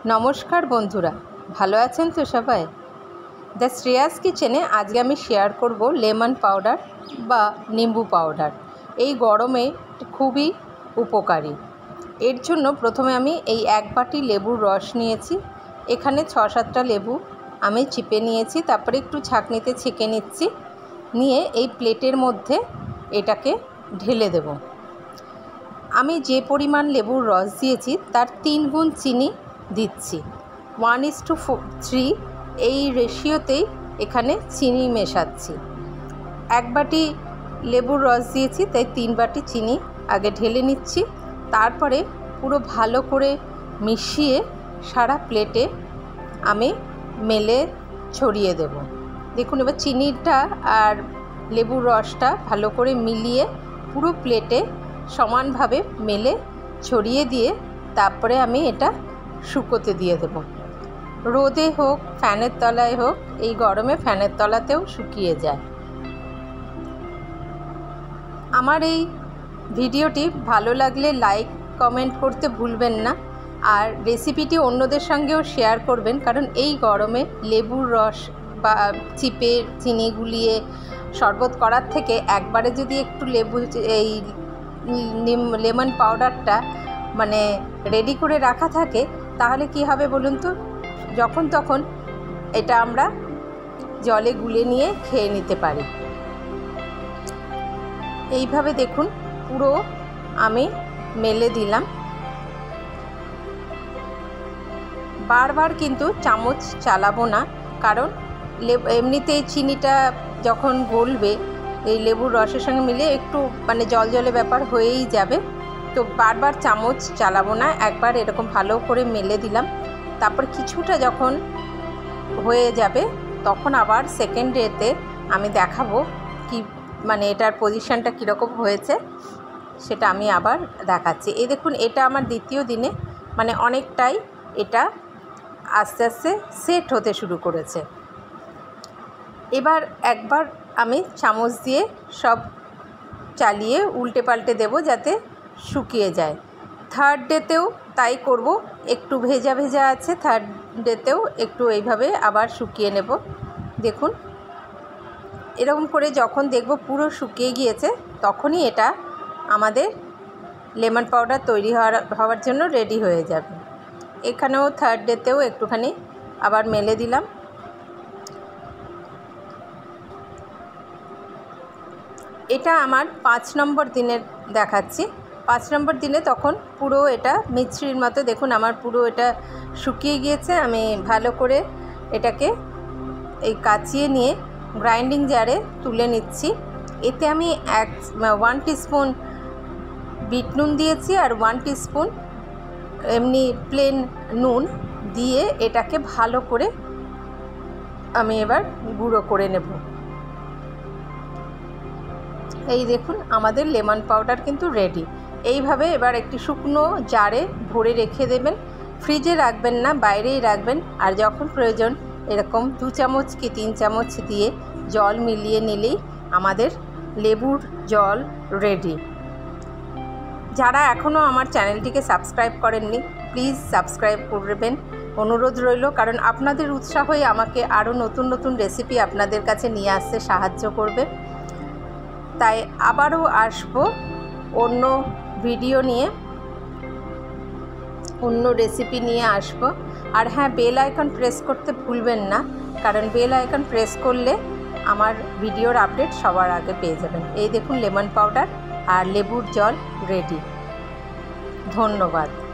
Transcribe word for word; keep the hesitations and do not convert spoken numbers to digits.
नमस्कार बंधुरा भालो आছেন तो सबाई द श्रेयास किचेने आज आमी शेयर करब लेमन पाउडार बा निम्बू पाउडार এই গরমে খুবই উপকারী। এর জন্য প্রথমে আমি এই এক বাটি লেবুর রস নিয়েছি। এখানে ছ সাতটা লেবু আমি চিপে নিয়েছি, তারপরে একটু ছাঁকনিতে ছেঁকে নিচ্ছি। নিয়ে এই প্লেটের মধ্যে এটাকে ঢেলে দেব। আমি যে পরিমাণ লেবুর রস দিয়েছি তার তিন গুণ চিনি দিচ্ছি। ওয়ান ইস টু থ্রি এই রেশিওতেই এখানে চিনি মেশাচ্ছি। এক বাটি লেবুর রস দিয়েছি তাই তিন বাটি চিনি আগে ঢেলে নিচ্ছি। তারপরে পুরো ভালো করে মিশিয়ে সারা প্লেটে আমি মেলে ছড়িয়ে দেব। দেখুন এবার চিনিটা আর লেবুর রসটা ভালো করে মিলিয়ে পুরো প্লেটে সমানভাবে মেলে ছড়িয়ে দিয়ে তারপরে আমি এটা শুকোতে দিয়ে দেব। রোদে হোক ফ্যানের তলায় হোক, এই গরমে ফ্যানের তলাতেও শুকিয়ে যায়। আমার এই ভিডিওটি ভালো লাগলে লাইক কমেন্ট করতে ভুলবেন না, আর রেসিপিটি অন্যদের সঙ্গেও শেয়ার করবেন, কারণ এই গরমে লেবুর রস বা চিপে চিনি গুলিয়ে শরবত করার থেকে একবারে যদি একটু লেবু এই লেমন পাউডারটা মানে রেডি করে রাখা থাকে তাহলে কি হবে বলুন তো, যখন তখন এটা আমরা জলে গুলে নিয়ে খেয়ে নিতে পারি। এইভাবে দেখুন পুরো আমি মেলে দিলাম। বারবার কিন্তু চামচ চালাবো না, কারণ এমনিতেই চিনিটা যখন গলবে এই লেবুর রসের সঙ্গে মিলে একটু মানে জল জলে ব্যাপার হয়েই যাবে। তো বারবার চামচ চালাবো না, একবার এরকম ভালো করে মেলে দিলাম। তারপর কিছুটা যখন হয়ে যাবে তখন আবার সেকেন্ড ডেতে আমি দেখাবো কি মানে এটার পজিশনটা কীরকম হয়েছে সেটা আমি আবার দেখাচ্ছি। এই দেখুন এটা আমার দ্বিতীয় দিনে মানে অনেকটাই এটা আস্তে আস্তে সেট হতে শুরু করেছে। এবার একবার আমি চামচ দিয়ে সব চালিয়ে উল্টে পাল্টে দেব যাতে শুকিয়ে যায়। থার্ড ডেতেও তাই করব, একটু ভেজা ভেজা আছে, থার্ড ডেতেও একটু এইভাবে আবার শুকিয়ে নেব। দেখুন এরকম করে যখন দেখব পুরো শুকিয়ে গিয়েছে তখনই এটা আমাদের লেমন পাউডার তৈরি হওয়ার হওয়ার জন্য রেডি হয়ে যাবে। এখানেও থার্ড ডেতেও একটুখানি আবার মেলে দিলাম। এটা আমার পাঁচ নম্বর দিনের দেখাচ্ছি। পাঁচ নম্বর দিনে তখন পুরো এটা মিছরির মতো দেখুন আমার পুরো এটা শুকিয়ে গিয়েছে। আমি ভালো করে এটাকে এই কাচিয়ে নিয়ে গ্রাইন্ডিং জারে তুলে নিচ্ছি। এতে আমি এক ওয়ান টিস্পুন বিট নুন দিয়েছি আর ওয়ান টিস্পুন এমনি প্লেন নুন দিয়ে এটাকে ভালো করে আমি এবার গুঁড়ো করে নেব। এই দেখুন আমাদের লেমন পাউডার কিন্তু রেডি। এইভাবে এবার একটি শুকনো জারে ভরে রেখে দেবেন, ফ্রিজে রাখবেন না, বাইরেই রাখবেন। আর যখন প্রয়োজন এরকম দু চামচ কি তিন চামচ দিয়ে জল মিলিয়ে নিলেই আমাদের লেবুর জল রেডি। যারা এখনও আমার চ্যানেলটিকে সাবস্ক্রাইব করেননি প্লিজ সাবস্ক্রাইব করবেন, অনুরোধ রইল, কারণ আপনাদের উৎসাহই আমাকে আরও নতুন নতুন রেসিপি আপনাদের কাছে নিয়ে আসতে সাহায্য করবে। তাই আবারও আসবো অন্য ভিডিও নিয়ে, অন্য রেসিপি নিয়ে আসবো। আর হ্যাঁ, বেল আইকন প্রেস করতে ভুলবেন না, কারণ বেল আইকন প্রেস করলে আমার ভিডিওর আপডেট সবার আগে পেয়ে যাবেন। এই দেখুন লেমন পাউডার আর লেবুর জল রেডি। ধন্যবাদ।